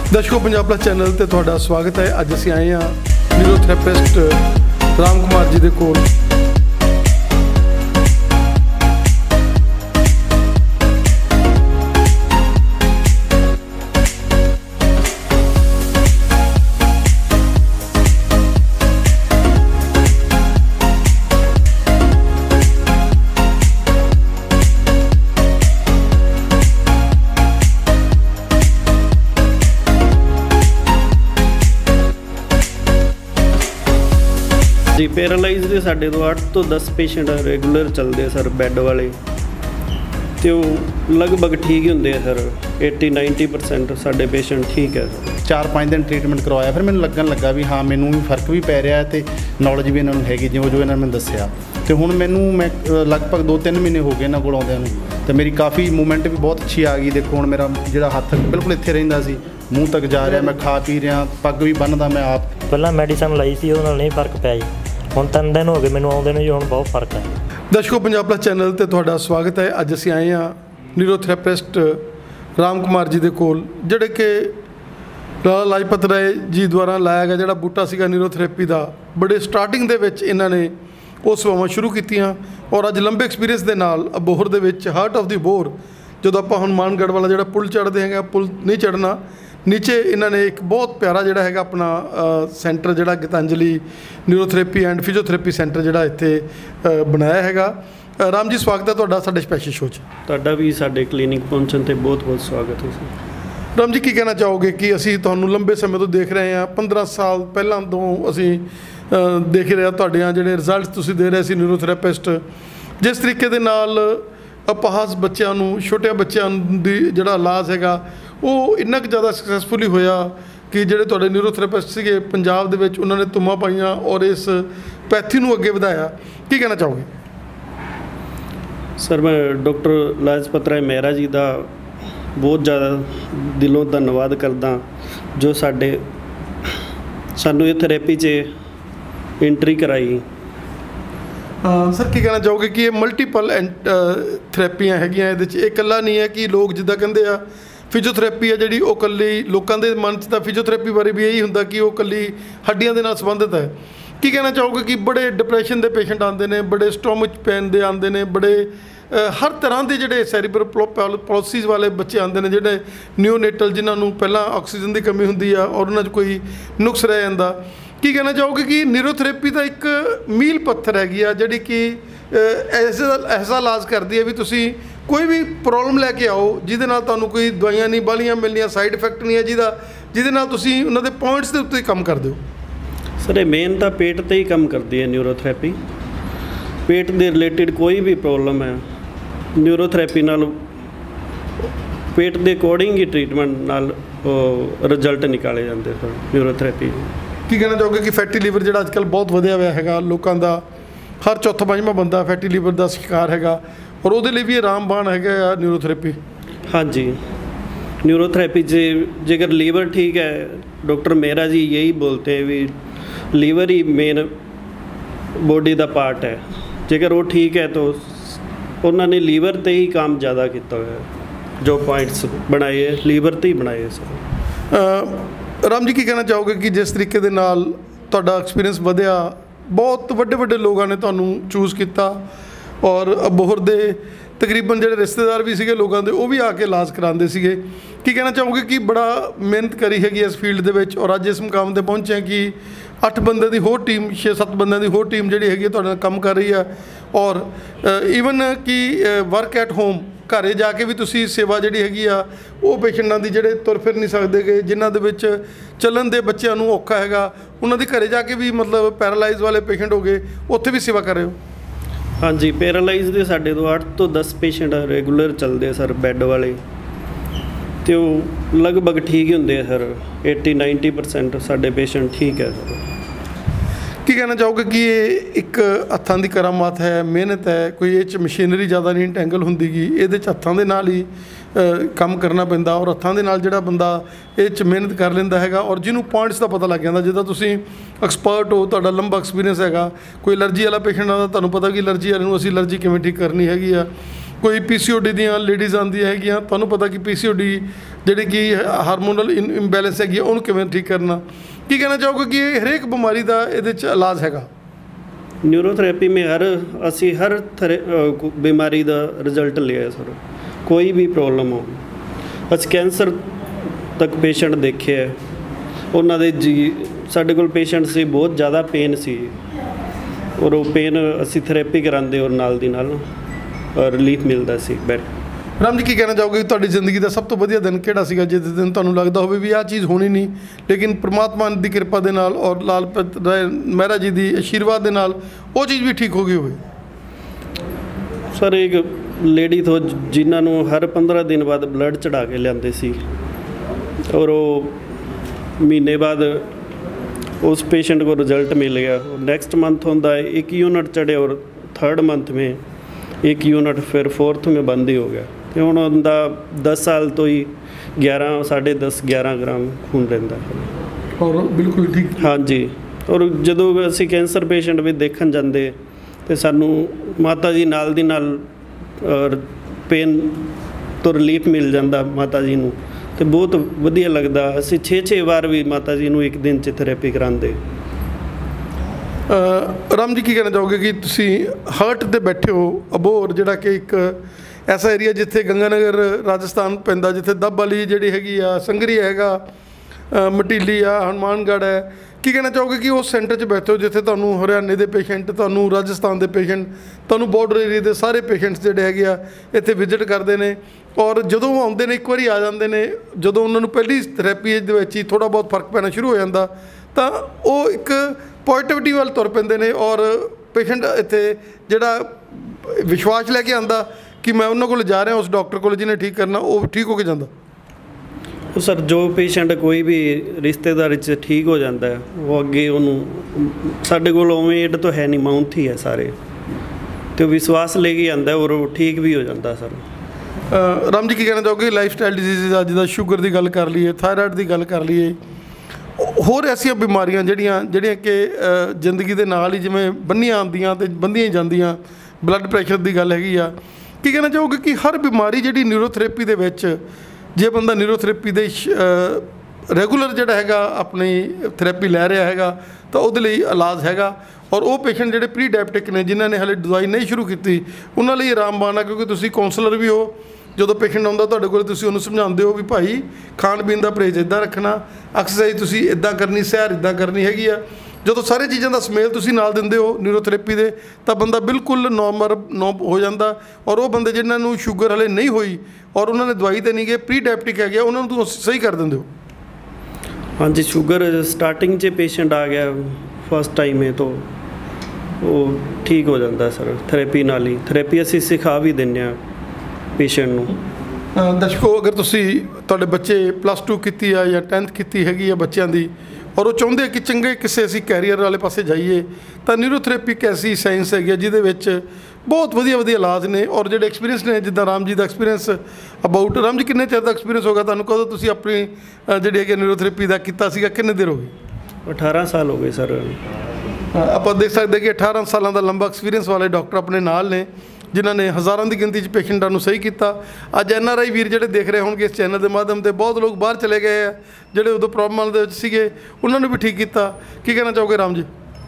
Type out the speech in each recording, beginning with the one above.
दर्शकों Punjab plus channel ते तुहाडा स्वागत है। अज असीं आए हाँ न्यूरोथेरेपिस्ट राम कुमार जी दे कोल। जी पैरालाइज के साढ़े तो 8 तो 10 पेशेंट रेगूलर चलते हैं सर बैड वाले, तो लगभग ठीक ही होंगे सर। 80-90% साढ़े पेशेंट ठीक है सर। 4-5 दिन ट्रीटमेंट करवाया, फिर मैंने लगन लगा भी हाँ मैनू भी फर्क भी पै रहा है तो नॉलेज भी इन्होंने हैगी जो जो इन्होंने दसिया। तो हुण मैं लगभग 2-3 महीने हो गए इन्होंने कोल आउंदियां नूं, तो मेरी काफ़ी मूवमेंट भी बहुत अच्छी आ गई। देखो हुण मेरा जिहड़ा हत्थ बिल्कुल इत्थे रहिंदा सी मूँह तक जा रहा, मैं खा पी रहा, पग भी बन्नदा मैं आप। पहला मैडिसन लाई सी, ਉਹਦੇ ਨਾਲ नहीं फर्क ਪਿਆ जी। ਹੁਣ 3 दिन हो गए मैनू आउंदे ਨੂੰ जी, ਹੁਣ बहुत फर्क है। दर्शकों पंजाब प्लस चैनल ते तुहाडा स्वागत है। अज असीं आए हाँ न्यूरोथेरेपिस्ट राम कुमार जी दे कोल, जिहड़े कि लाला लाजपत राय जी द्वारा लाया गया जिहड़ा बूटा सीगा न्यूरोथेरेपी का, बड़े स्टार्टिंग दे विच इन्हां ने ਉਹ ਸੇਵਾਵਾਂ शुरू कीतियां और अज लंबे एक्सपीरियंस के नाल अबोहर दे विच हार्ट ऑफ द बोर ਜਦੋਂ ਆਪਾਂ ਹੁਣ ਮਾਨਗढ़ वाला ਜਿਹੜਾ पुल चढ़ते हैं, पुल नहीं चढ़ना, नीचे इन्होंने एक बहुत प्यारा जोड़ा है अपना सेंटर जोड़ा Gitanjali neurotherapy and physiotherapy centre जोड़ा इत्थे बनाया है। राम जी स्वागत है तुहाडा साडे स्पैशल शो च। तुहाडा भी साडे क्लीनिक पहुंचण ते बहुत बहुत स्वागत है सर। राम जी की कहना चाहोगे कि असी तुहानू लंबे समय तो देख रहे हैं, 15 साल पहला तो असी देख रहे तुहाडियां जिहड़े रिजल्ट तुसीं दे रहे सी न्यूरोथेरेपिस्ट, जिस तरीके दे नाल अपहास बच्चों नूं छोटे बच्चों दी जिहड़ा इलाज हैगा वो इन्ना क ज़्यादा सक्सैसफुली होया कि जिहड़े तुहाडे न्यूरोथेरेपिस्ट सीगे पंजाब दे विच उन्होंने तुमा पाईयां और इस पैथी नूं अगे वधाया। की कहना चाहोगे? सर मैं डॉक्टर लाजपत राय मेहरा जी का बहुत ज़्यादा दिलों धन्यवाद करदा जो सानू ये थेरेपी च एंट्री कराई। सर की कहना चाहोगे कि ये मल्टीपल थेरेपियां हैगियां, ये इकल्ला नहीं है कि लोग जिद्दां कहंदे आ फिजियोथेरेपी है जी कल्ली लोगों के मन च फिजियोथेरेपी बारे भी यही होंदा कि वो कल्ली हड्डियां दे नाल संबंधित है। की कहना चाहोगे कि बड़े डिप्रैशन के पेशेंट आते हैं, बड़े स्टोमच पेन के आते हैं, बड़े हर तरह के जोड़े सैरिब्रल पॉलिसीज वाले बच्चे आते हैं जोड़े न्यूनेटल जिन्होंने पहला ऑक्सीजन की कमी होंगी है और उन्होंने कोई नुक्स रह जाता। की कहना चाहोगे कि न्यूरोथेरेपी का एक मील पत्थर हैगी आ जी कि ऐसा इलाज करती है भी तुसी कोई भी प्रॉब्लम लैके आओ जिहदे नाल तुहानूं कोई दवाइयां नहीं बालियां मिलनियां, साइड इफेक्ट नहीं है जिहदे नाल तुसी उन्हां दे पॉइंट्स दे उत्ते काम करदे हो। सर ये मेन तो पेट ते ही काम करती है न्यूरोथेरेपी। पेट के रिलेटिड कोई भी प्रॉब्लम है न्यूरोथेरेपी नाल पेट के अकॉर्डिंग ही ट्रीटमेंट नाल रिजल्ट निकाले जाते सर न्यूरोथेरेपी। की कहना चाहोगे कि फैटी लीवर जो अजकल बहुत वधिया हुआ है, लोगों का हर चौथा पंजवां बंदा फैटी लीवर का शिकार है और वो भी ये रामबाण है न्यूरोथेरेपी। हाँ जी न्यूरोथेरेपी जेकर लीवर ठीक है, डॉक्टर मेहरा जी यही बोलते हैं भी लीवर ही मेन बॉडी का पार्ट है, जेकर वो ठीक है तो उन्होंने लीवर ते ही काम ज़्यादा किया हुआ है, जो पॉइंट्स बनाए है लीवर ते ही बनाए सर। राम जी की कहना चाहोगे कि जिस तरीके दे नाल तुहाडा एक्सपीरियंस वधिया, बहुत वड्डे वड्डे लोगों ने तुहानूं चूज़ किया और अबोहर दे तकरीबन जो रिश्तेदार भी सीगे लोगों के वो भी आके इलाज कराते सीगे। की कहना चाहोगे कि बड़ा मेहनत करी हैगी इस फील्ड दे विच और अज इस मुकाम पर पहुँचे हैं कि 8 बंदे की होर टीम 6-7 बंदे की होर टीम जी हैगी तुहाडे नाल काम कर रही है और ईवन कि वर्क एट होम घरे जाके भी तुसी सेवा जिहड़ी हैगी आ वो पेशेंटां दी जिहड़े तुर फिर नहीं सकदे गे, जिन्हां दे विच चलन दे बच्चों नूं औखा हैगा, उन्हां दी घरे जाके भी मतलब पैरालाइज वाले पेशेंट हो गए उत्थे भी सेवा कर रहे हो। हाँ जी पैरालाइज के साढ़े तो 8 तो 10 पेशेंट रेगूलर चलते सर बैड वाले, तो लगभग ठीक ही होंगे सर। 80-90% साढ़े पेशेंट ठीक है सर। की कहना चाहोगे कि ये एक हत्थां दी करामात है, मेहनत है, कोई ये मशीनरी ज़्यादा नहीं इंटैंगल होंदी गी, ये हत्थां दे नाल ही काम करना पैंदा और हत्थां दे नाल जिहड़ा बंदा ये मेहनत कर लैंदा हैगा और जिन्हों पॉइंट्स का पता लग जाता, जिद्दां तुसीं एक्सपर्ट हो, तुहाडा लंबा एक्सपीरियंस हैगा, कोई एलर्जी वाला पेशेंट आता तुहानूं पता कि एलर्जी वाले नूं असीं एलर्जी किवें ठीक करनी हैगी आ, ਕੋਈ PCOD ਦੀਆਂ ਲੇਡੀਜ਼ ਆਉਂਦੀਆਂ ਹੈਗੀਆਂ, ਤੁਹਾਨੂੰ ਪਤਾ ਕਿ PCOD ਜਿਹੜੀ ਕਿ ਹਾਰਮੋਨਲ ਇੰਬੈਲੈਂਸ ਹੈਗੀ ਉਹਨੂੰ ਕਿਵੇਂ ਠੀਕ ਕਰਨਾ, ਕੀ ਕਹਿਣਾ ਚਾਹੋਗੇ कि ਇਹ ਹਰੇਕ ਬਿਮਾਰੀ ਦਾ ਇਹਦੇ 'ਚ ਇਲਾਜ ਹੈਗਾ? न्यूरोथेरेपी में ਅਸੀਂ ਹਰ ਬਿਮਾਰੀ ਦਾ ਰਿਜ਼ਲਟ ਲਿਆ ਸਰ। ਕੋਈ ਵੀ ਪ੍ਰੋਬਲਮ ਹੋ, ਅਸੀਂ ਕੈਂਸਰ ਤੱਕ ਪੇਸ਼ੈਂਟ ਦੇਖੇ ਹੈ, ਉਹਨਾਂ ਦੇ ਜੀ ਸਾਡੇ ਕੋਲ ਪੇਸ਼ੈਂਟ ਸੀ ਬਹੁਤ ਜ਼ਿਆਦਾ ਪੇਨ ਸੀ, ਔਰ ਉਹ ਪੇਨ ਅਸੀਂ ਥੈਰੇਪੀ ਕਰਾਉਂਦੇ ਔਰ ਨਾਲ ਦੀ ਨਾਲ ਰਿਲੀਫ ਮਿਲਦਾ ਸੀ। ਰਾਮ ਜੀ, ਕੀ ਕਹਿਣਾ ਚਾਹੋਗੇ ਤੁਹਾਡੀ ਜ਼ਿੰਦਗੀ ਦਾ ਸਭ ਤੋਂ ਵਧੀਆ ਦਿਨ ਕਿਹੜਾ ਸੀਗਾ ਜਿਸ ਦਿਨ ਤੁਹਾਨੂੰ ਲੱਗਦਾ ਹੋਵੇ ਵੀ ਆਹ ਚੀਜ਼ ਹੋਣੀ ਨਹੀਂ, ਲੇਕਿਨ ਪ੍ਰਮਾਤਮਾ ਦੀ ਕਿਰਪਾ ਦੇ ਨਾਲ ਔਰ ਲਾਲ ਮਹਿਰਾ ਜੀ ਦੀ ਆਸ਼ੀਰਵਾਦ ਦੇ ਨਾਲ ਉਹ ਚੀਜ਼ ਵੀ ਠੀਕ ਹੋ ਗਈ ਹੋਵੇ? ਸਰ ਇੱਕ ਲੇਡੀ ਤੋਂ ਜਿਨ੍ਹਾਂ ਨੂੰ ਹਰ 15 ਦਿਨ ਬਾਅਦ ਬਲੱਡ ਚੜਾ ਕੇ ਲਿਆਉਂਦੇ ਸੀ, ਔਰ ਉਹ ਮਹੀਨੇ ਬਾਅਦ उस पेशेंट को रिजल्ट मिल गया। नेक्स्ट मंथ होता है 1 यूनिट चढ़े और 3rd मंथ में 1 यूनिट, फिर 4th में बंद ही हो गया। तो हुण उनका 10 साल तो ही 10.5-11 ग्राम खून रहिंदा और बिल्कुल ठीक। हाँ जी, और जदों असीं कैंसर पेशेंट भी देखण जांदे तो सानू माता जी नाल दी नाल पेन तो रिलीफ मिल जाता माता जी नूं, तो बहुत वधिया लगता। असीं 6-6 बार भी माता जी नूं एक दिन च थेरेपी करांदे। राम जी, की कहना चाहोगे कि तुसीं हर्ट ते बैठे हो अबोहर, जिहड़ा कि एक ऐसा एरिया जिथे गंगानगर राजस्थान पैंदा, जिथे दब वाली जिहड़ी हैगी आ, संगरी हैगा, मटीली आ, हनुमानगढ़ है, की कहना चाहोगे कि उस सेंटर च बैठे हो जिथे तुहानूं हरियाणे के पेशेंट, तुहानूं राजस्थान के पेशेंट, तुहानूं बॉर्डर एरिया के सारे पेशेंट्स जिहड़े हैगे आ इत्थे विजिट करते हैं, और जदों आउंदे ने एक बारी आ जाते हैं, जदों उन्होंने पहली थेरेपी दे विच ही थोड़ा बहुत फर्क पैना शुरू हो जाता, तो वो एक पॉजिटिविटी वाल तुर पैंदे ने, और पेशेंट इत्थे जिहड़ा विश्वास लैके आंदा कि मैं उन्होंने कोल जा रहा उस डॉक्टर कोल जिन्हें ठीक करना, वो ठीक होके जाता। सर जो पेशेंट कोई भी रिश्तेदार च ठीक हो जाता है, वो अगे उन्होंने साढ़े कोल उवें एड तो है नहीं, माउंथ ही है सारे, तो विश्वास लेके आंदा है और वो ठीक भी हो जाता। सर राम जी, की कहना चाहोगे लाइफ स्टाइल डिजीज़ अज दा शुगर की गल कर लीए, थायराइड की गल कर लीए, होर ऐसिया बीमारियां जिहड़ियां कि जिंदगी के नाल ही जिवें बन्नियां आंदियां ते बंदियां जांदियां, ब्लड प्रैशर की गल हैगी आ, की कहना चाहोगे कि हर बीमारी जिहड़ी न्यूरोथेरेपी दे विच जे बंदा न्यूरोथेरेपी दे रेगूलर जिहड़ा हैगा अपनी थेरेपी लै रहा हैगा तो उहदे लई इलाज हैगा, और वो पेशेंट जिहड़े प्री डायबिटिक ने जिन्हां ने हले दवाई नहीं शुरू की उन्हां लई आरामबान है, क्योंकि तुसीं काउंसलर भी हो, जो पेशेंट आउंदा तुहाडे कोल तुसीं उहनूं समझाउंदे हो भी भाई खाण पीण दा परहेज इदां रखना, एक्सरसाइज तुसीं इदां करनी, सैर इदां करनी हैगी आ, जो सारी चीज़ों का समेल तुसीं नाल दिंदे हो न्यूरोथेरेपी दे, तो बंदा बिल्कुल नॉर्मल हो जाता, और वो बंदे जिन्हां नूं शुगर हले नहीं हुई और उन्होंने दवाई तो नहीं गए, प्री डायबिटिक है गया, उन्होंने तुम सही कर देंगे हो? हाँ जी, शुगर स्टार्टिंग से पेशेंट आ गया फर्स्ट टाइम में तो वो ठीक हो जाता सर, थेरेपी नाल ही। थेरेपी असीं सिखा भी दिंदे पेशेंट नूं। दर्शकों, अगर तुहाडे बच्चे +2 की या 10th की हैगी बच्चों की, और वो चाहते कि चंगे किसी असीं कैरियर वाले पासे जाइए, तो न्यूरोथेरेपी एक ऐसी साइंस है जिहदे विच बहुत वधिया इलाज ने, और जो एक्सपीरियंस ने, जिद्दां राम जी का एक्सपीरियंस अबाउट, राम जी किन्ने चिर का एक्सपीरियंस होगा तुहानूं, कदों तुसीं अपनी जिहड़ी है न्यूरोथेरेपी का कीता सीगा, किन्ने देर हो गई? 18 साल हो गए सर। आप देख सकते कि 18 सालों का लंबा एक्सपीरियंस वाले डॉक्टर अपने नाल ने, जिन्हों ने हज़ारों की गिनती पेशेंटों को सही किया। अज NRI वीर जो देख रहे होंगे इस चैनल के माध्यम से, बहुत लोग बाहर चले गए हैं जोड़े उदों प्रॉब्लम के, उन्होंने भी ठीक किया, की कहना चाहोगे राम जी?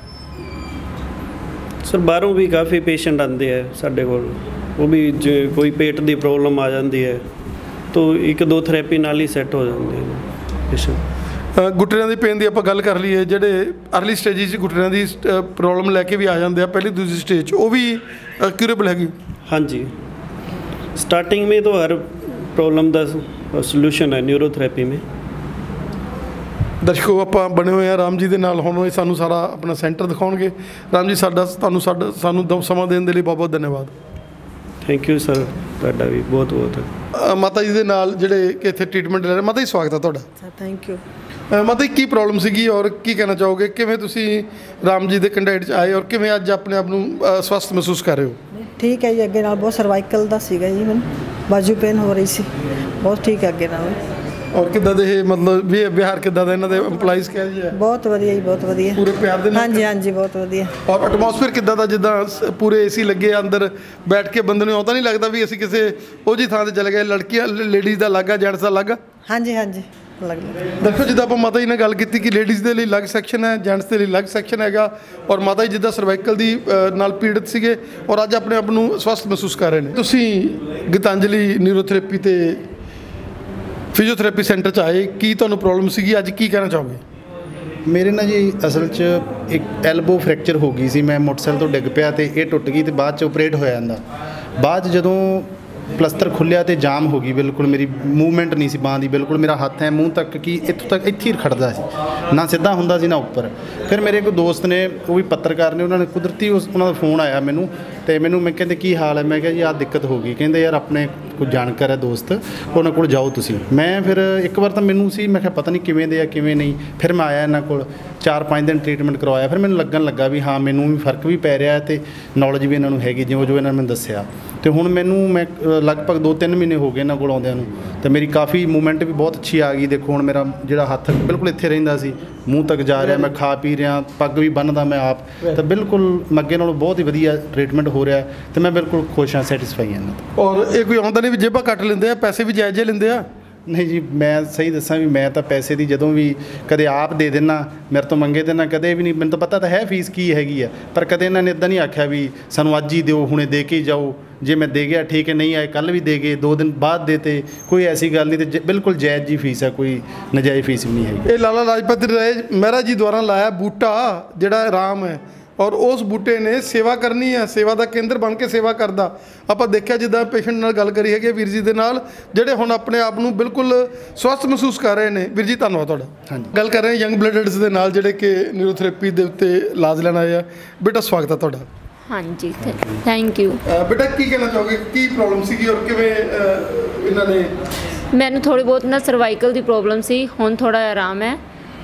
सर बाहरों भी काफ़ी पेशेंट आते हैं साढ़े को, वो भी जो कोई पेट की प्रॉब्लम आ जाती है तो 1-2 थेरेपी नाल ही सैट हो जाते हैं पेशेंट। गुटरियां दी पेन की आप गल कर लीए, जोड़े अर्ली स्टेज गुटरियां की प्रॉब्लम लैके भी आ जाते हैं, पहली दूसरी स्टेज वो भी क्यूरेबल हैगी? हाँ जी, स्टार्टिंग में तो हर प्रॉब्लम का सोल्यूशन है न्यूरोथेरेपी में। दर्शकों, आप बने हुए हैं राम जी के नाल, हुण सानू सारा अपना सेंटर दिखाउणगे। राम जी, सानू समा देने के लिए बहुत बहुत धन्यवाद। थैंक यू सर, तुहाडा भी बहुत बहुत। माता जी के नाल जिहड़े कि इत्थे ट्रीटमेंट ले रहे, माता जी स्वागत है तुहाडा। Sir thank you. माता जी, की प्रॉब्लम सीगी और की कहना चाहोगे, किवें तुसीं राम जी के कंडैक्ट च आए और किवें अज अपने आप नूं स्वस्थ महसूस कर रहे हो? ठीक है जी, अगे नाल बहुत सर्वाइकल दा सीगा जी, मैनूं बाजू पेन हो रही सी, बहुत ठीक है अगे नाल। ਔਰ ਕਿੱਦਾਂ ਦੇ ਇਹ ਮਤਲਬ ਵੀ ਵਿਹਾਰ ਕਿੱਦਾਂ ਦਾ ਇਹਨਾਂ ਦੇ EMPLOYEES ਕਹਿ ਜੀ ਬਹੁਤ ਵਧੀਆ ਜੀ, ਬਹੁਤ ਵਧੀਆ। ਪੂਰੇ ਪਿਆਰ ਦੇ ਨਾਲ? ਹਾਂਜੀ ਹਾਂਜੀ, ਬਹੁਤ ਵਧੀਆ। ਔਰ ਐਟਮੋਸਫੇਅਰ ਕਿੱਦਾਂ ਦਾ, ਜਿੱਦਾਂ ਪੂਰੇ AC ਲੱਗੇ ਆ ਅੰਦਰ ਬੈਠ ਕੇ ਬੰਦੇ ਨੂੰ ਆਉਂਦਾ ਨਹੀਂ ਲੱਗਦਾ ਵੀ ਅਸੀਂ ਕਿਸੇ ਉਹ ਜੀ ਥਾਂ ਤੇ ਚਲੇ ਗਏ? ਲੜਕੀਆਂ ਲੇਡੀਜ਼ ਦਾ ਅਲੱਗ ਆ, ਜੈਂਟਸ ਦਾ ਅਲੱਗ ਆ? ਹਾਂਜੀ ਹਾਂਜੀ, ਲੱਗਦਾ। ਦੇਖੋ ਜਿੱਦਾਂ ਆਪਾਂ ਮਾਤਾ ਜੀ ਨਾਲ ਗੱਲ ਕੀਤੀ ਕਿ ਲੇਡੀਜ਼ ਦੇ ਲਈ ਅਲੱਗ ਸੈਕਸ਼ਨ ਹੈ, ਜੈਂਟਸ ਦੇ ਲਈ ਅਲੱਗ ਸੈਕਸ਼ਨ ਹੈਗਾ। ਔਰ ਮਾਤਾ ਜੀ ਜਿੱਦਾਂ ਸਰਵਾਈਕਲ ਦੀ ਨਾਲ ਪੀੜਤ ਸੀਗੇ ਔਰ ਅੱਜ ਆਪਣੇ ਆਪ ਨੂੰ ਸਵਸਥ ਮਹਿਸੂਸ ਕਰ ਰਹੇ ਨੇ। ਤੁਸੀਂ ਗੀਤਾਂਜਲੀ ਨਿਊਰੋਥੈਰੇਪੀ ਤੇ ਫਿਜ਼ੀਓਥੈਰੇਪੀ ਸੈਂਟਰ 'ਚ ਆਏ, ਕੀ ਤੁਹਾਨੂੰ ਪ੍ਰੋਬਲਮ ਸੀਗੀ, ਅੱਜ ਕੀ ਕਹਿਣਾ ਚਾਹੋਗੇ? ਮੇਰੇ ਨਾਲ ਜੀ ਅਸਲ 'ਚ ਇੱਕ ਐਲਬੋ ਫ੍ਰੈਕਚਰ ਹੋ ਗਈ ਸੀ। ਮੈਂ ਮੋਟਰਸਾਈਕਲ ਤੋਂ ਡਿੱਗ ਪਿਆ ਤੇ ਇਹ ਟੁੱਟ ਗਈ ਤੇ ਬਾਅਦ 'ਚ ਆਪਰੇਟ ਹੋਇਆ ਜਾਂਦਾ। ਬਾਅਦ 'ਚ ਜਦੋਂ ਪਲਸਤਰ ਖੁੱਲਿਆ ਤੇ ਜਾਮ ਹੋ ਗਈ, ਬਿਲਕੁਲ ਮੇਰੀ ਮੂਵਮੈਂਟ ਨਹੀਂ ਸੀ ਬਾਂਹ ਦੀ, ਬਿਲਕੁਲ ਮੇਰਾ ਹੱਥ ਹੈ ਮੂੰਹ ਤੱਕ ਕਿ ਇੱਥੋਂ ਤੱਕ ਇੱਥੇ ਹੀ ਖੜਦਾ ਸੀ, ਨਾ ਸਿੱਧਾ ਹੁੰਦਾ ਸੀ ਨਾ ਉੱਪਰ। ਫਿਰ ਮੇਰੇ ਇੱਕ ਦੋਸਤ ਨੇ, ਉਹ ਵੀ ਪੱਤਰਕਾਰ ਨੇ, ਉਹਨਾਂ ਨੇ ਕੁਦਰਤੀ ਉਹਨਾਂ ਦਾ ਫੋਨ ਆਇਆ ਮੈਨੂੰ ਤੇ ਮੈਂ ਕਹਿੰਦੇ ਕੀ ਹਾਲ ਹੈ? ਮੈਂ ਕਿਹਾ ਜੀ ਆਹ ਦਿੱਕਤ ਹੋ ਗਈ। ਕਹਿੰਦੇ ਯਾਰ ਆਪਣੇ ਕੋਈ ਜਾਣਕਾਰ ਹੈ ਦੋਸਤ, ਉਹਨਾਂ ਕੋਲ ਜਾਓ ਤੁਸੀਂ। ਮੈਂ ਫਿਰ ਇੱਕ ਵਾਰ ਤਾਂ ਮੈਨੂੰ ਸੀ, ਮੈਂ ਕਿਹਾ ਪਤਾ ਨਹੀਂ ਕਿਵੇਂ ਦੇ ਆ ਕਿਵੇਂ ਨਹੀਂ। ਫਿਰ ਮੈਂ ਆਇਆ ਇਹਨਾਂ ਕੋਲ, 4-5 ਦਿਨ ਟ੍ਰੀਟਮੈਂਟ ਕਰਵਾਇਆ। ਫਿਰ ਮੈਨੂੰ ਲੱਗਣ ਲੱਗਾ ਵੀ ਹਾਂ ਮੈਨੂੰ ਵੀ ਫਰਕ ਵੀ ਪੈ ਰਿਹਾ ਤੇ ਨੌਲੇਜ ਵੀ ਇਹਨਾਂ ਨੂੰ ਹੈਗੀ, ਜੋ ਇਹਨਾਂ ਨੇ ਮੈਨੂੰ ਦੱਸਿਆ। ਤੇ ਹੁਣ ਮੈਂ ਲਗਭਗ 2-3 ਮਹੀਨੇ ਹੋ ਗਏ ਇਹਨਾਂ ਕੋਲ ਆਉਂਦਿਆਂ ਨੂੰ, ਤੇ ਮੇਰੀ ਕਾਫੀ ਮੂਵਮੈਂਟ ਵੀ ਬਹੁਤ ਅੱਛੀ ਆ ਗਈ। ਦੇਖੋ ਹੁਣ ਮੇਰਾ ਜਿਹੜਾ ਹੱਥ ਬਿਲਕੁਲ ਇੱਥੇ ਰਹਿੰਦਾ ਸੀ, ਮੂੰਹ ਤੱਕ ਜਾ ਰਿਹਾ, ਮੈਂ ਖਾ ਪੀ ਰਿਹਾ, ਪੱਗ ਵੀ ਬੰਨ੍ਹਦਾ ਮੈਂ ਆਪ, ਤਾਂ ਬਿਲਕੁਲ ਅੱਗੇ ਨਾਲੋਂ ਬਹੁਤ ਹੀ ਵਧੀਆ ਟ੍ਰੀਟਮੈਂਟ ਹੋ ਰਿਹਾ ਤੇ ਮੈਂ ਬਿਲਕੁਲ ਖੁਸ਼ ਹਾਂ, ਸੈਟੀਸਫਾਈ ਹਾਂ। ਔਰ ਇਹ ਕੋਈ ਆਉਂਦਾ ਨਹੀਂ ਵੀ ਜੇਬਾਂ ਕੱਟ ਲੈਂਦੇ ਆ, ਪੈਸੇ ਵੀ ਜਾਇਜ਼ ਲੈਂਦੇ ਆ? ਨਹੀਂ ਜੀ, ਮੈਂ ਸਹੀ ਦੱਸਾਂ ਵੀ ਮੈਂ ਤਾਂ ਪੈਸੇ ਦੀ ਜਦੋਂ ਵੀ ਕਦੇ ਆਪ ਦੇ ਦਿੰਦਾ, ਮੇਰੇ ਤੋਂ ਮੰਗੇ ਦੇਣਾ ਕਦੇ ਵੀ ਨਹੀਂ। ਮੈਨੂੰ ਤਾਂ ਪਤਾ ਤਾਂ ਹੈ ਫੀਸ ਕੀ ਹੈਗੀ ਆ, ਪਰ ਕਦੇ ਇਹਨਾਂ ਨੇ ਇੱਦਾਂ ਨਹੀਂ ਆਖਿਆ ਵੀ ਸਾਨੂੰ ਅੱਜ ਹੀ ਦਿਓ, ਹੁਣੇ ਦੇ ਕੇ ਹੀ ਜਾਓ। ਜੇ ਮੈਂ ਦੇ ਗਿਆ ਠੀਕ ਹੈ, ਨਹੀਂ ਆਏ ਕੱਲ੍ਹ ਵੀ ਦੇ ਗਏ, 2 ਦਿਨ ਬਾਅਦ ਦੇਤੇ, ਕੋਈ ਐਸੀ ਗੱਲ ਨਹੀਂ। ਤੇ ਬਿਲਕੁਲ ਜਾਇਜ਼ ਜੀ ਫੀਸ ਹੈ, ਕੋਈ ਨਜਾਇਜ਼ ਫੀਸ ਵੀ ਨਹੀਂ ਹੈਗੀ। ਇਹ ਲਾਲਾ ਲਾਜਪਤ ਰਾਏ ਮਹਿਰਾ ਜੀ ਦੁਆਰਾ ਲਾਇਆ ਬੂਟਾ ਜਿਹੜਾ ਆਰਾਮ ਹੈ, ਔਰ ਉਸ ਬੂਟੇ ਨੇ ਸੇਵਾ ਕਰਨੀ ਹੈ, ਸੇਵਾ ਦਾ ਕੇਂਦਰ ਬਣ ਕੇ ਸੇਵਾ ਕਰਦਾ। ਆਪਾਂ ਦੇਖਿਆ ਜਿੱਦਾਂ ਪੇਸ਼ੈਂਟ ਨਾਲ ਗੱਲ ਕਰੀ ਹੈਗੀ ਵੀਰ ਜੀ ਦੇ ਨਾਲ, ਜਿਹੜੇ ਹੁਣ ਆਪਣੇ ਆਪ ਨੂੰ ਬਿਲਕੁਲ ਸਵਸਥ ਮਹਿਸੂਸ ਕਰ ਰਹੇ ਨੇ। ਵੀਰ ਜੀ ਧੰਨਵਾਦ ਤੁਹਾਡਾ। ਹਾਂਜੀ, ਗੱਲ ਕਰ ਰਹੇ ਹਾਂ ਯੰਗ ਬਲੱਡਰਸ ਦੇ ਨਾਲ ਜਿਹੜੇ ਕਿ ਨਿਊਰੋਥੈਰੇਪੀ ਦੇ ਉੱਤੇ ਇਲਾਜ ਲੈਣ ਆਏ ਆ। ਬੇਟਾ ਸਵਾਗਤ ਹੈ ਤੁਹਾਡਾ। ਹਾਂਜੀ, ਥੈਂਕ ਯੂ। ਬੇਟਾ ਕੀ ਕਹਿਣਾ ਚਾਹੋਗੇ, ਕੀ ਪ੍ਰੋਬਲਮ ਸੀਗੀ ਔਰ ਕਿਵੇਂ ਇਹਨਾਂ ਨੇ? ਮੈਨੂੰ ਥੋੜ੍ਹੀ ਬਹੁਤ ਨਾ ਸਰਵਾਈਕਲ ਦੀ ਪ੍ਰੋਬਲਮ ਸੀ, ਹੁਣ ਥੋੜ੍ਹਾ ਆਰਾਮ ਹੈ।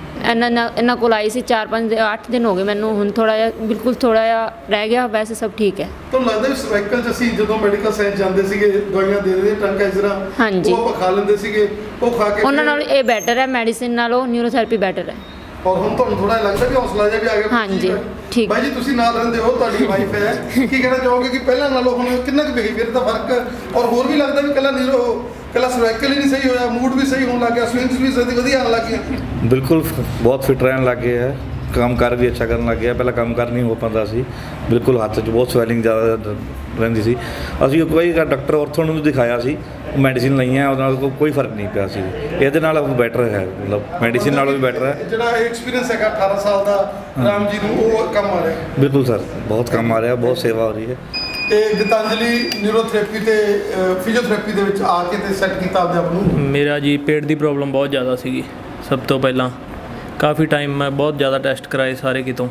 ਇਹਨਾਂ ਕੋਲ ਆਈ ਸੀ 4-5-8 ਦਿਨ ਹੋ ਗਏ ਮੈਨੂੰ, ਹੁਣ ਥੋੜ੍ਹਾ ਜਿਹਾ ਬਿਲਕੁਲ ਥੋੜ੍ਹਾ ਜਿਹਾ ਰਹਿ ਗਿਆ, ਵੈਸੇ ਸਭ ਠੀਕ ਹੈ। ਤੁਹਾਨੂੰ ਲੱਗਦਾ ਵੀ ਸਰਵਾਈਕਲ 'ਚ ਅਸੀਂ ਜਦੋਂ ਮੈਡੀਕਲ ਸਾਇੰਸ ਜਾਂਦੇ ਸੀਗੇ, ਦਵਾਈਆਂ ਦੇ ਦਿੰਦੇ ਟੰਕਾਈਜ਼ਰਾਂ, ਹਾਂਜੀ, ਉਹ ਆਪਾਂ ਖਾ ਲੈਂਦੇ ਸੀਗੇ, ਉਹ ਖਾ ਕੇ ਉਹਨਾਂ ਨਾਲ ਇਹ ਬੈਟਰ ਹੈ, ਮੈਡੀਸਿਨ ਨਾਲੋਂ ਨਿਊਰੋਥੈਰੇਪੀ ਬੈਟਰ ਹੈ। ਔਰ ਹੁਣ ਤੁਹਾਨੂੰ ਥੋੜਾ ਲੱਗਦਾ ਵੀ ਹੌਸਲਾ ਜਿਹਾ ਵੀ ਆ ਗਿਆ? ਹਾਂਜੀ, ਠੀਕ। ਬਾਈ ਜੀ ਤੁਸੀਂ ਨਾਲ ਰਹਿੰਦੇ ਹੋ, ਤੁਹਾਡੀ ਵਾਈਫ ਹੈ, ਕੀ ਕਹਿਣਾ ਚਾਹੋਗੇ ਕਿ ਪਹਿਲਾਂ ਨਾਲੋਂ ਹੁਣ ਕਿੰਨਾ ਕੁ ਬਿਹੇਵੀਅਰ ਦਾ ਫਰਕ? ਔਰ ਹੋਰ ਵੀ ਲੱਗਦਾ ਵੀ ਕੱਲਾ ਸਰਵਾਈਕਲ ਹੀ ਨਹੀਂ ਸਹੀ ਹੋਇਆ, ਮੂਡ ਵੀ ਸਹੀ ਹੋਣ ਲੱਗ ਗਿਆ, ਸਵਿੰਗਸ ਵੀ ਵਧੀਆ ਆਉਣ ਲੱਗ ਗਈਆਂ? ਬਿਲਕੁਲ ਬਹੁਤ ਫਿਟ ਰਹਿਣ ਲੱਗ ਗਏ ਹੈ, ਕੰਮ ਕਰ ਵੀ ਅੱਛਾ ਕਰਨ ਲੱਗ ਗਿਆ। ਪਹਿਲਾਂ ਕੰਮ ਕਰ ਨਹੀਂ ਹੋ ਪਾਉਂਦਾ ਸੀ, ਬਿਲਕੁਲ ਹੱਥ 'ਚ ਬਹੁਤ ਸਵੈਲਿੰਗ ਜ਼ਿਆਦਾ ਰਹਿੰਦੀ ਸੀ। ਅਸੀਂ ਕੋਈ ਡਾਕਟਰ ਔਰਥੋ ਨੂੰ ਦਿਖਾਇਆ ਸੀ, ਮੈਡੀਸਿਨ ਲਈਆਂ, ਉਹਦੇ ਨਾਲ ਕੋਈ ਫਰਕ ਨਹੀਂ ਪਿਆ ਸੀ। ਇਹਦੇ ਨਾਲ ਬੈਟਰ ਹੈ, ਮਤਲਬ ਮੈਡੀਸਿਨ ਨਾਲੋਂ ਵੀ ਬੈਟਰ ਹੈ। ਜਿਹੜਾ ਐਕਸਪੀਰੀਅੰਸ ਹੈਗਾ 18 ਸਾਲ ਦਾ ਰਾਮ ਜੀ ਨੂੰ, ਉਹ ਕੰਮ ਆ ਰਿਹਾ? ਬਿਲਕੁਲ ਸਰ, ਬਹੁਤ ਕੰਮ ਆ ਰਿਹਾ, ਬਹੁਤ ਸੇਵਾ ਹੋ ਰਹੀ ਹੈ। ਇਹ ਗੀਤਾਂਜਲੀ ਨਿਊਰੋਥੈਰੇਪੀ ਤੇ ਫਿਜ਼ੀਓਥੈਰੇਪੀ ਦੇ ਵਿੱਚ ਆ ਕੇ ਤੇ ਸੈੱਟ ਕੀਤਾ ਆਪਣੇ ਆਪ ਨੂੰ? ਮੇਰਾ ਜੀ ਪੇਟ ਦੀ ਪ੍ਰੋਬਲਮ ਬਹੁਤ ਜ਼ਿਆਦਾ ਸੀਗੀ। ਸਭ ਤੋਂ ਪਹਿਲਾਂ ਕਾਫੀ ਟਾਈਮ ਮੈਂ ਬਹੁਤ ਜ਼ਿਆਦਾ ਟੈਸਟ ਕਰਾਏ ਸਾਰੇ ਕਿਤੋਂ,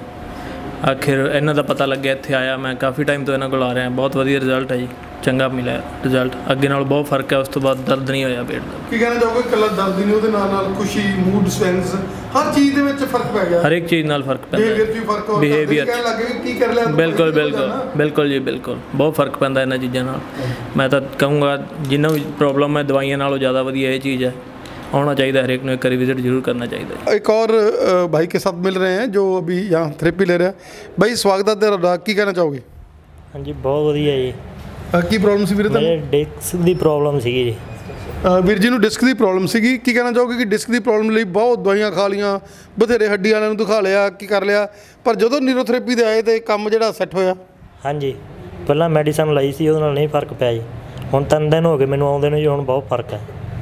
ਆਖਿਰ ਇਹਨਾਂ ਦਾ ਪਤਾ ਲੱਗਿਆ, ਇੱਥੇ ਆਇਆ। ਮੈਂ ਕਾਫੀ ਟਾਈਮ ਤੋਂ ਇਹਨਾਂ ਕੋਲ ਆ ਰਿਹਾ, ਬਹੁਤ ਵਧੀਆ ਰਿਜ਼ਲਟ ਹੈ ਜੀ, ਚੰਗਾ ਮਿਲਿਆ ਰਿਜ਼ਲਟ, ਅੱਗੇ ਨਾਲ ਬਹੁਤ ਫਰਕ ਹੈ। ਉਸ ਤੋਂ ਬਾਅਦ ਦਰਦ ਨਹੀਂ ਹੋਇਆ ਪੇਟ ਦਾ। ਕੀ ਕਹਿਣਾ ਚਾਹੋਗੇ, ਇਕੱਲਾ ਦਰਦ ਨਹੀਂ, ਉਹਦੇ ਨਾਲ ਖੁਸ਼ੀ, ਮੂਡ ਸਵਿੰਗਸ, ਹਰ ਚੀਜ਼ ਦੇ ਵਿੱਚ ਫਰਕ ਪੈ ਗਿਆ? ਹਰ ਇੱਕ ਚੀਜ਼ ਨਾਲ ਫਰਕ ਪੈਂਦਾ, ਬਿਹੇਵੀਅਰ ਕਹਿਣ ਲੱਗੇ ਵੀ ਕੀ ਕਰ ਲਿਆ? ਬਿਲਕੁਲ ਬਿਲਕੁਲ ਜੀ, ਬਿਲਕੁਲ ਬਹੁਤ ਫਰਕ ਪੈਂਦਾ ਇਹਨਾਂ ਚੀਜ਼ਾਂ ਨਾਲ। ਮੈਂ ਤਾਂ ਕਹੂੰਗਾ ਜਿੰਨਾ ਵੀ ਪ੍ਰੋਬਲਮ ਹੈ, ਦਵਾਈਆਂ ਨਾਲੋਂ ਜ਼ਿਆਦਾ ਵਧੀਆ ਇਹ ਚੀਜ਼ ਹੈ। आना चाहिए, हर एक ने एक विजिट जरूर करना चाहिए। एक और भाई के साथ मिल रहे हैं जो अभी यहाँ थेरेपी ले रहे हैं। भाई स्वागत है तेरा, की कहना चाहोगे? हाँ जी, बहुत वधिया जी। की प्रॉब्लम सी वीर? डिस्क की प्रॉब्लम सी जी। ਵੀਰ ਜੀ ਨੂੰ ਡਿਸਕ ਦੀ ਪ੍ਰੋਬਲਮ ਸੀਗੀ, ਕੀ ਕਹਿਣਾ ਚਾਹੋਗੇ ਕਿ ਡਿਸਕ ਦੀ ਪ੍ਰੋਬਲਮ ਲਈ ਬਹੁਤ ਦਵਾਈਆਂ ਖਾ ਲੀਆਂ, ਬਥੇਰੇ ਹੱਡੀ ਵਾਲਿਆਂ ਨੂੰ ਦਿਖਾ ਲਿਆ, ਕੀ ਕਰ ਲਿਆ, ਪਰ ਜਦੋਂ ਨਿਊਰੋਥੈਰੇਪੀ ਦੇ ਆਏ ਤੇ ਕੰਮ ਜਿਹੜਾ ਸੈੱਟ ਹੋਇਆ? ਹਾਂਜੀ, ਪਹਿਲਾਂ ਮੈਡੀਸਨ ਲਈ ਸੀ, ਉਹਦੇ ਨਾਲ ਨਹੀਂ ਫਰਕ ਪਿਆ ਜੀ। ਹੁਣ 3 ਦਿਨ ਹੋ ਗਏ ਮੈਨੂੰ ਆਉਂਦੇ ਨੂੰ ਜੀ, ਹੁਣ ਬਹੁਤ ਫਰਕ ਹੈ।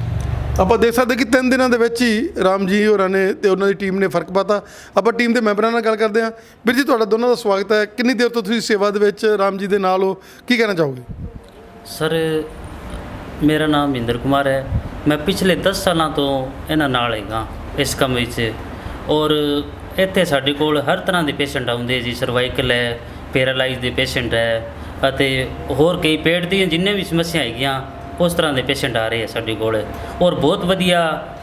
ਆਪਾਂ ਦੇਖ ਸਕਦੇ ਕਿ 3 ਦਿਨਾਂ ਦੇ ਵਿੱਚ ਹੀ ਰਾਮ ਜੀ ਹੋਰਾਂ ਨੇ ਤੇ ਉਹਨਾਂ ਦੀ ਟੀਮ ਨੇ ਫਰਕ ਪਾਤਾ। ਆਪਾਂ ਟੀਮ ਦੇ ਮੈਂਬਰਾਂ ਨਾਲ ਗੱਲ ਕਰਦੇ ਹਾਂ। ਵੀਰ ਜੀ ਤੁਹਾਡਾ ਦੋਨਾਂ ਦਾ ਸਵਾਗਤ ਹੈ। ਕਿੰਨੀ ਦੇਰ ਤੋਂ ਤੁਸੀਂ ਸੇਵਾ ਦੇ ਵਿੱਚ ਰਾਮ ਜੀ ਦੇ ਨਾਲ ਹੋ, ਕੀ ਕਹਿਣਾ ਚਾਹੋਗੇ? ਸਰ ਮੇਰਾ ਨਾਮ ਮਹਿੰਦਰ ਕੁਮਾਰ ਹੈ। ਮੈਂ ਪਿਛਲੇ 10 ਸਾਲਾਂ ਤੋਂ ਇਹਨਾਂ ਨਾਲ ਹੈਗਾ ਇਸ ਕੰਮ ਵਿੱਚ, ਔਰ ਇੱਥੇ ਸਾਡੇ ਕੋਲ ਹਰ ਤਰ੍ਹਾਂ ਦੇ ਪੇਸ਼ੈਂਟ ਆਉਂਦੇ ਜੀ। ਸਰਵਾਈਕਲ ਹੈ, ਪੈਰਾਲਾਈਜ਼ ਦੇ ਪੇਸ਼ੈਂਟ ਹੈ, ਅਤੇ ਹੋਰ ਕਈ ਪੇਟ ਦੀਆਂ ਜਿੰਨੇ ਵੀ ਸਮੱਸਿਆ ਹੈਗੀਆਂ ਉਸ ਤਰ੍ਹਾਂ ਦੇ ਪੇਸ਼ੈਂਟ ਆ ਰਹੇ ਆ ਸਾਡੇ ਕੋਲ, ਔਰ ਬਹੁਤ ਵਧੀਆ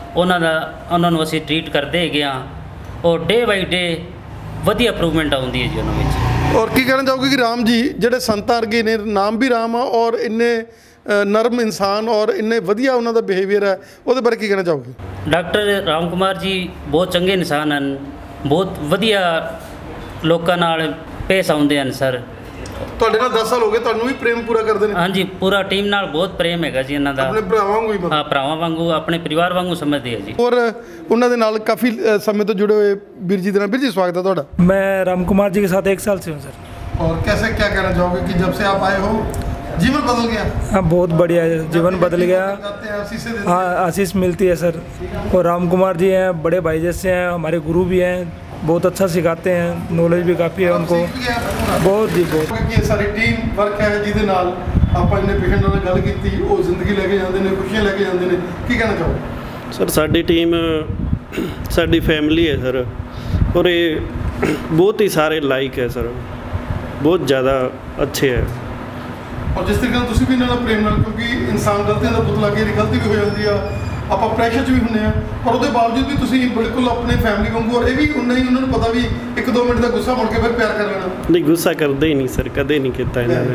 ਉਹਨਾਂ ਨੂੰ ਅਸੀਂ ਟਰੀਟ ਕਰਦੇ ਹੈਗੇ ਹਾਂ, ਔਰ ਡੇ ਬਾਈ ਡੇ ਵਧੀਆ ਇੰਪਰੂਵਮੈਂਟ ਆਉਂਦੀ ਹੈ ਜੀ ਉਹਨਾਂ ਵਿੱਚ। ਔਰ ਕੀ ਕਹਿਣਾ ਚਾਹੋਗੇ ਕਿ ਰਾਮ ਜੀ ਜਿਹੜੇ ਸੰਤਾਂ ਵਰਗੇ ਨੇ, ਨਾਮ ਵੀ ਰਾਮ ਆ ਔਰ ਇੰਨੇ ਨਰਮ ਇਨਸਾਨ ਔਰ ਇੰਨੇ ਵਧੀਆ ਉਹਨਾਂ ਦਾ ਬਿਹੇਵੀਅਰ ਹੈ, ਉਹਦੇ ਬਾਰੇ ਕੀ ਕਹਿਣਾ ਚਾਹੋਗੇ? ਡਾਕਟਰ ਰਾਮ ਕੁਮਾਰ ਜੀ ਬਹੁਤ ਚੰਗੇ ਇਨਸਾਨ ਹਨ, ਬਹੁਤ ਵਧੀਆ ਲੋਕਾਂ ਨਾਲ ਪੇਸ਼ ਆਉਂਦੇ ਹਨ ਸਰ। ਤੁਹਾਡੇ ਨਾਲ 10 ਸਾਲ ਹੋ ਗਏ, ਤੁਹਾਨੂੰ ਵੀ ਪ੍ਰੇਮ ਪੂਰਾ ਕਰਦੇ ਨੇ? ਹਾਂਜੀ, ਪੂਰਾ ਟੀਮ ਨਾਲ ਬਹੁਤ ਪ੍ਰੇਮ ਹੈਗਾ ਜੀ ਇਹਨਾਂ ਦਾ, ਆਪਣੇ ਭਰਾਵਾਂ ਵਾਂਗੂ ਹੀ? ਹਾਂ, ਭਰਾਵਾਂ ਵਾਂਗੂ, ਆਪਣੇ ਪਰਿਵਾਰ ਵਾਂਗੂ ਸਮਝਦੇ ਆ ਜੀ। ਔਰ ਉਹਨਾਂ ਦੇ ਨਾਲ ਕਾਫੀ ਸਮੇਂ ਤੋਂ ਜੁੜੇ ਹੋਏ ਵੀਰ ਜੀ ਦੇ ਨਾਲ। ਵੀਰ जी स्वागत है ਤੁਹਾਡਾ। मैं राम कुमार जी के साथ 1 साल से हूँ सर। और कैसे क्या कहना चाहोगे कि जब से आप आए हो जीवन बदल गया? हाँ, बहुत बढ़िया है, जीवन बदल गया। हाँ, आशीष मिलती है सर। और राम कुमार जी हैं, बड़े भाई जैसे हैं, हमारे गुरु भी हैं, बहुत अच्छा सिखाते हैं, नॉलेज भी काफ़ी है उनको, बहुत जी बहुत। ये सारी टीम वर्क है ਜਿਹਦੇ ਨਾਲ ਆਪਾਂ ਇੰਨੇ ਪੇਸ਼ੈਂਟ ਨਾਲ ਗੱਲ ਕੀਤੀ, ਉਹ ਜ਼ਿੰਦਗੀ ਲੈ ਕੇ ਜਾਂਦੇ ਨੇ, ਖੁਸ਼ੀਆਂ ਲੈ ਕੇ ਜਾਂਦੇ ਨੇ, ਕੀ ਕਹਿਣਾ ਚਾਹੋਗੇ? ਸਰ ਸਾਡੀ ਟੀਮ ਸਾਡੀ ਫੈਮਿਲੀ ਹੈ ਸਰ, ਔਰ ਇਹ ਬਹੁਤ ਹੀ ਸਾਰੇ ਲਾਇਕ ਹੈ ਸਰ, ਬਹੁਤ ਜ਼ਿਆਦਾ ਅੱਛੇ ਹੈ। ਔਰ ਜਿਸ ਤਰੀਕੇ ਨਾਲ ਤੁਸੀਂ ਵੀ ਇਹਨਾਂ ਨਾਲ ਪ੍ਰੇਮ ਨਾਲ, ਕਿਉਂਕਿ ਇਨਸਾਨ ਗਲਤੀਆਂ ਦਾ ਪੁਤਲਾ ਕੇ ਗਲਤੀ ਵੀ ਹੋ ਜਾਂਦੀ ਆ, ਆਪਾਂ ਪ੍ਰੈਸ਼ਰ 'ਚ ਵੀ ਹੁੰਦੇ ਆ, ਪਰ ਉਹਦੇ ਬਾਵਜੂਦ ਵੀ ਤੁਸੀਂ ਬਿਲਕੁਲ ਆਪਣੇ ਫੈਮਿਲੀ ਵਾਂਗੂ, ਔਰ ਇਹ ਵੀ ਉਨਾ ਹੀ ਉਹਨਾਂ ਨੂੰ ਪਤਾ ਵੀ 1-2 ਮਿੰਟ ਦਾ ਗੁੱਸਾ ਮੁੜ ਕੇ ਫਿਰ ਪਿਆਰ ਕਰ ਲੈਣਾ। ਨਹੀਂ, ਗੁੱਸਾ ਕਰਦੇ ਹੀ ਨਹੀਂ ਸਰ, ਕਦੇ ਨਹੀਂ ਕੀਤਾ ਇਹਨਾਂ ਨੇ।